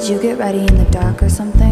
Did you get ready in the dark or something?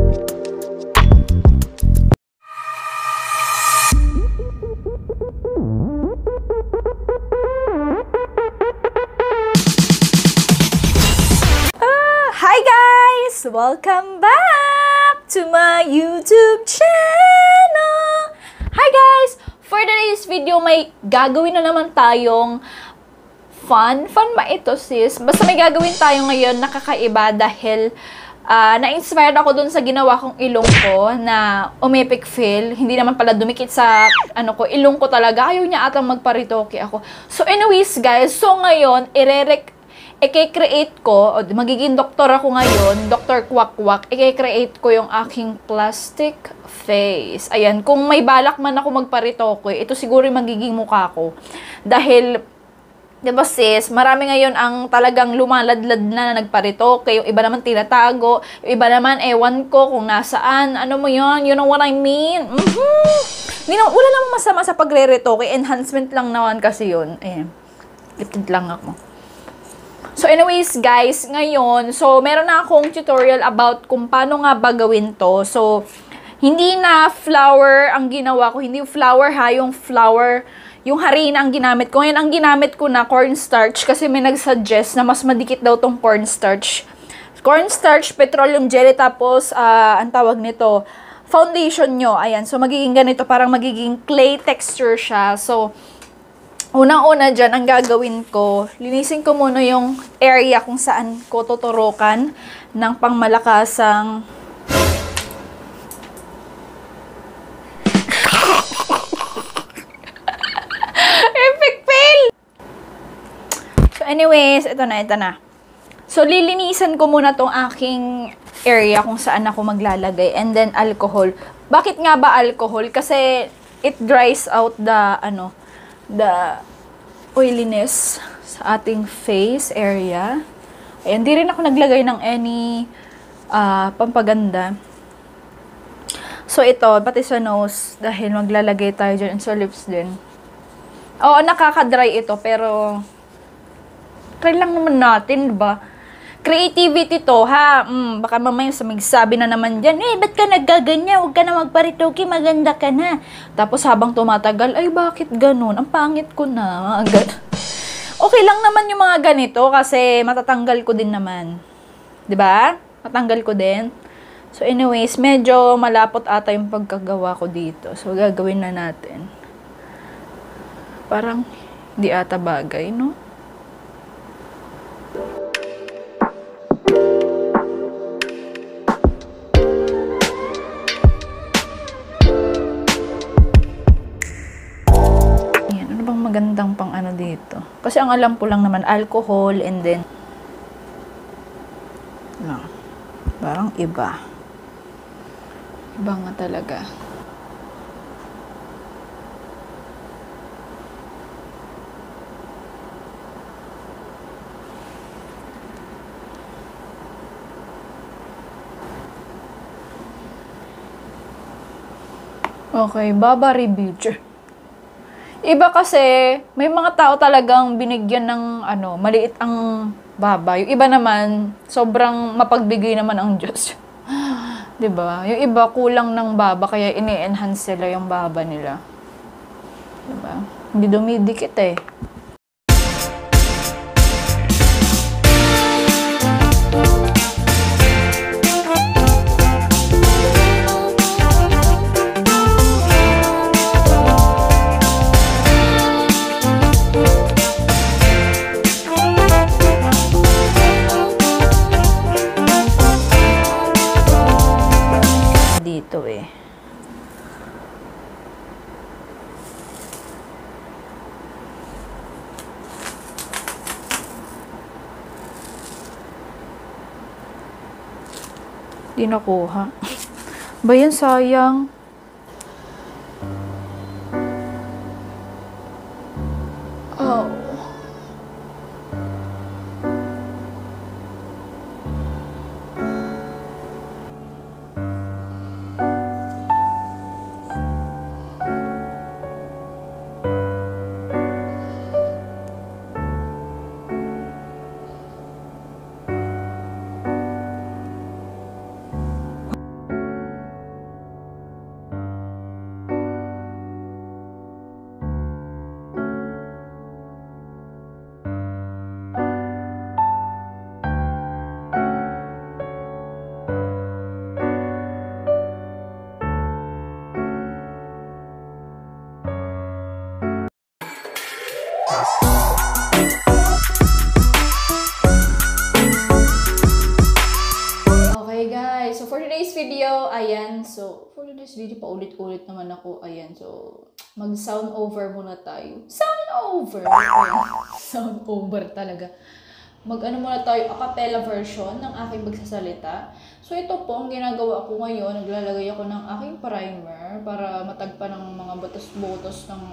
Hi guys! Welcome back to my YouTube channel! Hi guys! For today's video, may gagawin na naman tayong fun. Fun ba ito, sis? Basta may gagawin tayo ngayon na kakaiba dahil na-inspired ako dun sa ginawa kong ilong ko na umepic fail. Hindi naman pala dumikit sa ilong ko talaga. Ayaw niya atang magparitoke ako. So anyways guys, so ngayon, i-create ko, magiging doktor ako ngayon, Dr. Kwak-Kwak, i-create ko yung aking plastic face. Ayan, kung may balak man ako magparitoke, ito siguro yung magiging mukha ko. Dahil, diba sis, marami ngayon ang talagang lumaladlad na nagparitoke, yung iba naman tinatago, yung iba naman ewan ko kung nasaan, ano mo yun, you know what I mean? Wala namang masama sa pagre-retoke, enhancement lang naman kasi yun. Ayan, gifted lang ako. So anyways guys, ngayon, so meron na akong tutorial about kung paano nga ba gawin to. So, hindi na flour ang ginawa ko, hindi flour ha, yung flour, yung harina ang ginamit ko. Ngayon, ang ginamit ko na cornstarch kasi may nag-suggest na mas madikit daw tong cornstarch. Cornstarch, petroleum jelly, tapos, ang tawag nito, foundation nyo. Ayan, so magiging ganito, parang magiging clay texture siya. So, unang-una dyan, ang gagawin ko, linisin ko muna yung area kung saan ko tuturukan ng pangmalakasang epic fail! So anyways, ito na. So lilinisan ko muna tong aking area kung saan ako maglalagay, and then alcohol. Bakit nga ba alcohol? Kasi it dries out the oiliness sa ating face area. Ayan, di rin ako naglagay ng any pampaganda. So ito, pati sa nose, dahil maglalagay tayo dyan, sa lips din. Oo, nakaka-dry ito, pero try lang naman natin, diba? Creativity to, ha? Baka mamaya magsabi na naman dyan, ba't ka nagaganya? Huwag ka na magparitoke, maganda ka na. Tapos habang tumatagal, ay bakit ganun? Ang pangit ko na. Okay lang naman yung mga ganito kasi matatanggal ko din naman. 'Di ba? Matanggal ko din. So anyways, medyo malapot ata yung pagkagawa ko dito. So gagawin na natin. Parang di ata bagay, no? Magandang pang dito. Kasi ang alam ko lang naman, alcohol, and then parang iba. Iba nga talaga. Okay, Baba Review. Iba kasi, may mga tao talagang binigyan ng maliit ang baba. Yung iba naman, sobrang mapagbigay naman ang Diyos. 'Di ba? Yung iba kulang ng baba kaya ini-enhance sila yung baba nila. 'Di ba? Hindi dumidikit eh. Dito eh. Di nakuha. Ba yan, sayang. Oh. this video, paulit-ulit naman ako. Ayan, so, mag-sound over muna tayo. Sound over! Ayan, sound over talaga. Mag-ano muna tayo, a cappella version ng aking magsasalita. So, ito po, ang ginagawa ko ngayon, naglalagay ako ng aking primer para matagpan ng mga batos-botos ng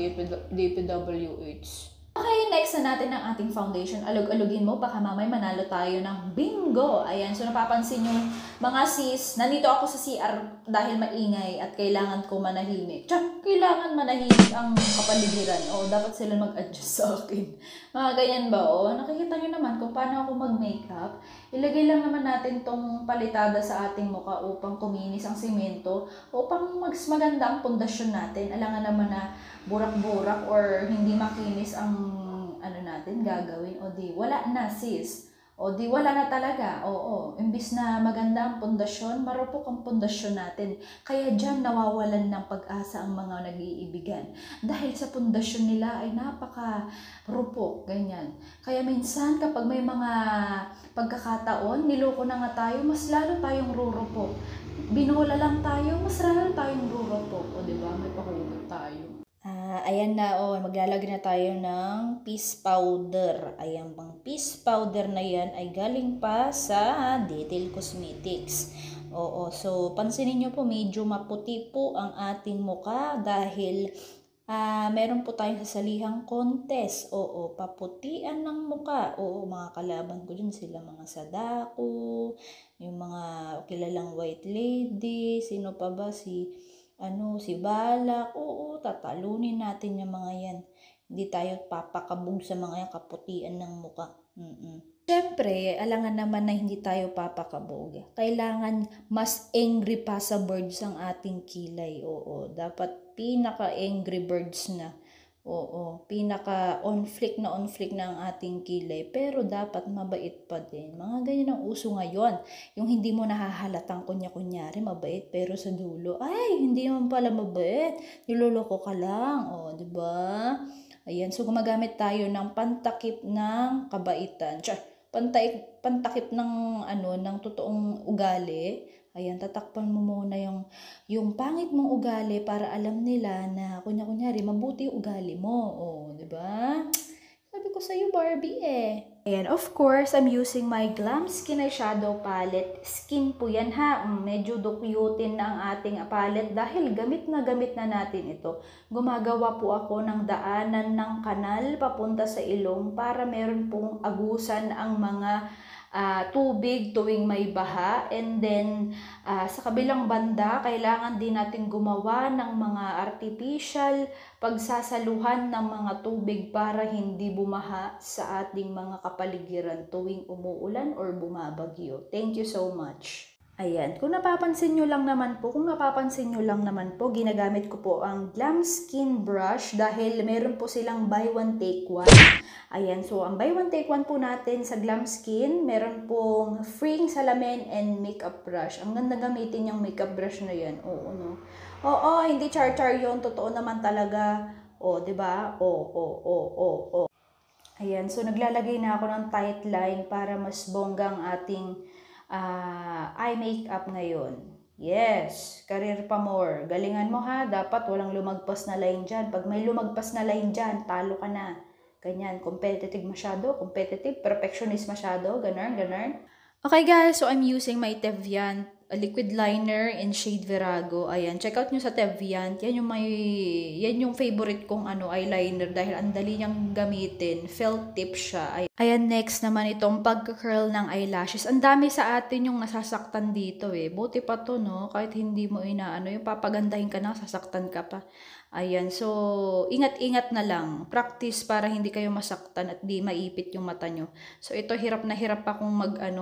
DPWH. Okay, next na natin ang ating foundation. Alog-alugin mo, baka mamay manalo tayo ng bingo. Ayan, so napapansin yung mga sis, nandito ako sa CR dahil maingay at kailangan ko manahimik. Tsak, kailangan manahimik ang kapaligiran. O, dapat sila mag-adjust sa akin. Mga ganyan ba? O, nakikita nyo naman kung paano ako mag-makeup. Ilagay lang naman natin tong palitada sa ating mukha upang kuminis ang simento, upang mas maganda ang pundasyon natin. Alangan naman na burak-burak or hindi makinis ang natin gagawin. O di, wala na sis. O di, wala na talaga. Oo. Imbis na maganda ang pundasyon, marupok ang pundasyon natin. Kaya dyan nawawalan ng pag-asa ang mga nag-iibigan. Dahil sa pundasyon nila ay napaka-rupok. Ganyan. Kaya minsan kapag may mga pagkakataon, niloko na nga tayo, mas lalo tayong rurupok. Binola lang tayo, mas lalo tayong rurupok. O diba? May pahugot tayo. Ayan na, maglalagay na tayo ng peace powder. Ayan bang peace powder na yan ay galing pa sa Detail Cosmetics. Oo, so pansinin nyo po, medyo maputi po ang ating mukha dahil meron po tayong sasalihang contest. Oo, paputian ng mukha. Oo, mga kalaban ko dyan sila, mga Sadako, yung mga kilalang white lady, sino pa ba, si Balak. Oo, tatalunin natin yung mga yan. Hindi tayo papakabog sa mga yan, kaputian ng muka. Siyempre, alangan naman na hindi tayo papakabog. Kailangan mas angry pa sa birds ang ating kilay. Oo, dapat pinaka-angry birds na. Oo, pinaka-on flick na ang ating kilay. Pero dapat mabait pa din. Mga ganyan ang uso ngayon. Yung hindi mo nahahalatang kunya-kunyari, mabait. Pero sa dulo, ay, hindi naman pala mabait. Niloloko ka lang. O, diba? Ayan, so gumagamit tayo ng pantakip ng kabaitan. Pantakip ng, ng totoong ugali. Ayan, tatakpan mo muna yung pangit mong ugali para alam nila na kunya-kunyari mabuti yung ugali mo. O, di ba? Sabi ko sa'yo, Barbie Ayan, of course, I'm using my Glam Skin Eyeshadow Palette. Skin po yan ha. Medyo dukyutin na ang ating palette dahil gamit na natin ito. Gumagawa po ako ng daanan ng kanal papunta sa ilong para meron pong agusan ang mga tubig tuwing may baha. And then, sa kabilang banda, kailangan din natin gumawa ng mga artificial pagsasaluhan ng mga tubig para hindi bumaha sa ating mga kapaligiran tuwing umuulan or bumabagyo. Thank you so much. Ayan, kung napapansin nyo lang naman po, ginagamit ko po ang Glam Skin Brush dahil meron po silang buy one take one. Ayan, so ang buy one take one po natin sa Glam Skin, meron pong freeing salamin and makeup brush. Ang ganda gamitin yung makeup brush na yan. Oo, no? Oo, hindi char-char yun. Totoo naman talaga. O, diba? O. Ayan, so naglalagay na ako ng tight line para mas bonggang ating eye makeup ngayon. Yes, career pa more. Galingan mo ha, dapat walang lumagpas na line dyan. Pag may lumagpas na line dyan, talo ka na. Ganyan, competitive, perfectionist masyado, ganun. Okay guys, so I'm using my Tevian liquid liner in shade Virago. Ayan, check out nyo sa Tevian. Yan yung favorite kong eyeliner dahil ang dali niyang gamitin. Felt tip siya. Ayan, next naman itong pagka-curl ng eyelashes. Ang dami sa atin yung nasasaktan dito Buti pa to, no? Kahit hindi mo yung papagandahin ka na, sasaktan ka pa. Ayan, so ingat-ingat na lang. Practice para hindi kayo masaktan at di maipit yung mata nyo. So ito, hirap na hirap akong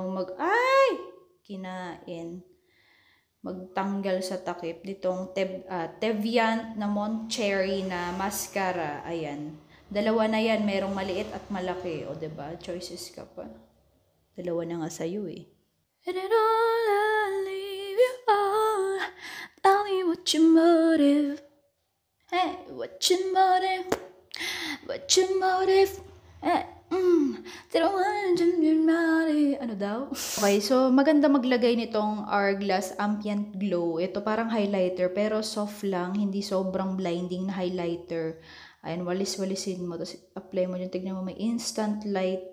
magtanggal sa takip ditong Tevian na Mont Cherry na mascara. Ayan. Dalawa na yan, merong maliit at malaki. O, diba? Choices ka pa. Dalawa na nga sa'yo And then all I leave you all. Tell me what your motive. Hey, what your motive? What your motive? Hey, Ano daw? Okay, so maganda maglagay nitong Hourglass Ambient Glow. Ito parang highlighter pero soft lang, hindi sobrang blinding na highlighter. Ayan, walis-walisin mo. Tapos apply mo dyan. Tignan mo, may instant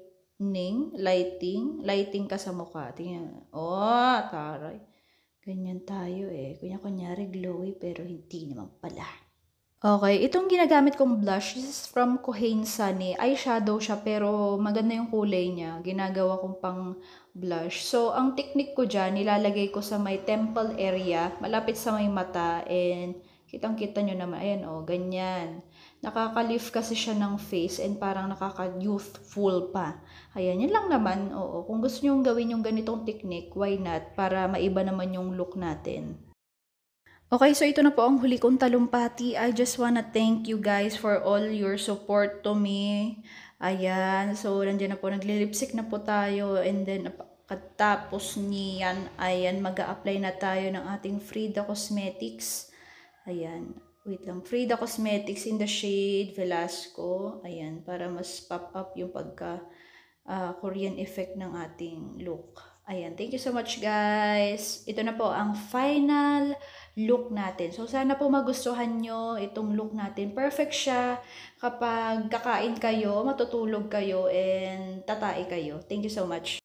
lighting ka sa mukha. Tingnan. Oh, taray. Ganyan tayo eh. Kunyari glowy pero hindi naman pala. Okay, itong ginagamit kong blush is from Kohane Sunny. Eyeshadow siya pero maganda yung kulay niya. Ginagawa kong pang blush. So, ang technique ko dyan, nilalagay ko sa may temple area, malapit sa may mata, and kitang-kita nyo naman, ayan o, ganyan. Nakaka-lift kasi siya ng face and parang nakaka-youthful pa. Ayan, yun lang naman, oo. Kung gusto nyo gawin yung ganitong technique, why not? Para maiba naman yung look natin. Okay, so ito na po ang huli kong talumpati. I just wanna thank you guys for all your support to me. Ayan, so nandiyan na po, nagli-lipstick na po tayo. And then, katapos niyan, ayan, mag-a-apply na tayo ng ating Frida Cosmetics. Ayan, wait lang. Frida Cosmetics in the shade Velasco. Ayan, para mas pop up yung pagka Korean effect ng ating look. Ayan, thank you so much guys. Ito na po ang final look natin. So, sana po magustuhan nyo itong look natin. Perfect siya kapag kakain kayo, matutulog kayo, and tatai kayo. Thank you so much.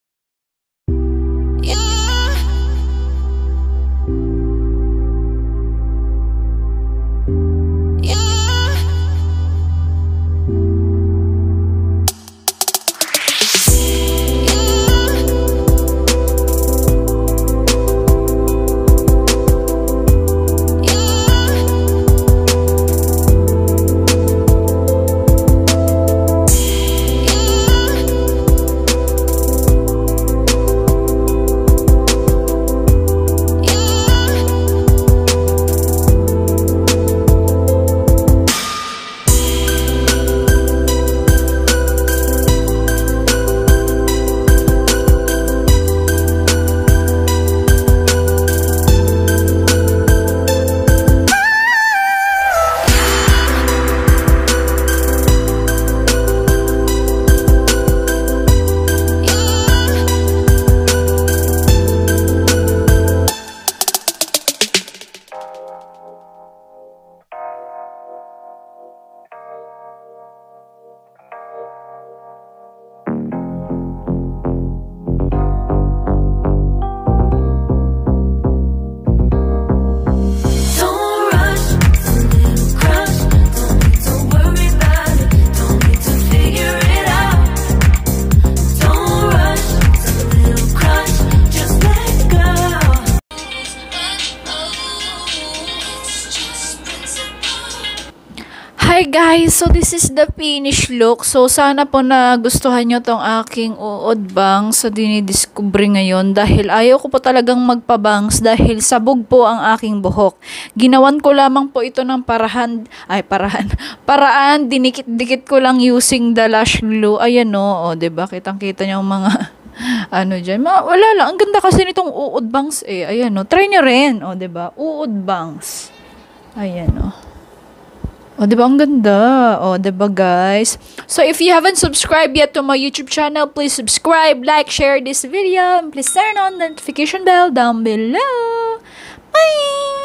Hi guys! So this is the finished look. So sana po nagustuhan nyo tong aking uod bangs sa dinidiscover ngayon dahil ayaw ko po talagang magpabangs dahil sabog po ang aking buhok. Ginawan ko lamang po ito ng paraan, dinikit-dikit ko lang using the lash glue. Ayan o, diba? Kitang-kita nyo mga ano dyan. Wala lang. Ang ganda kasi nitong uod bangs eh. Ayan o. Try nyo rin. O, diba? Uod bangs. Ayan o. O, diba? Ang ganda. O, diba, guys? So, if you haven't subscribed yet to my YouTube channel, please subscribe, like, share this video, and please turn on the notification bell down below. Bye!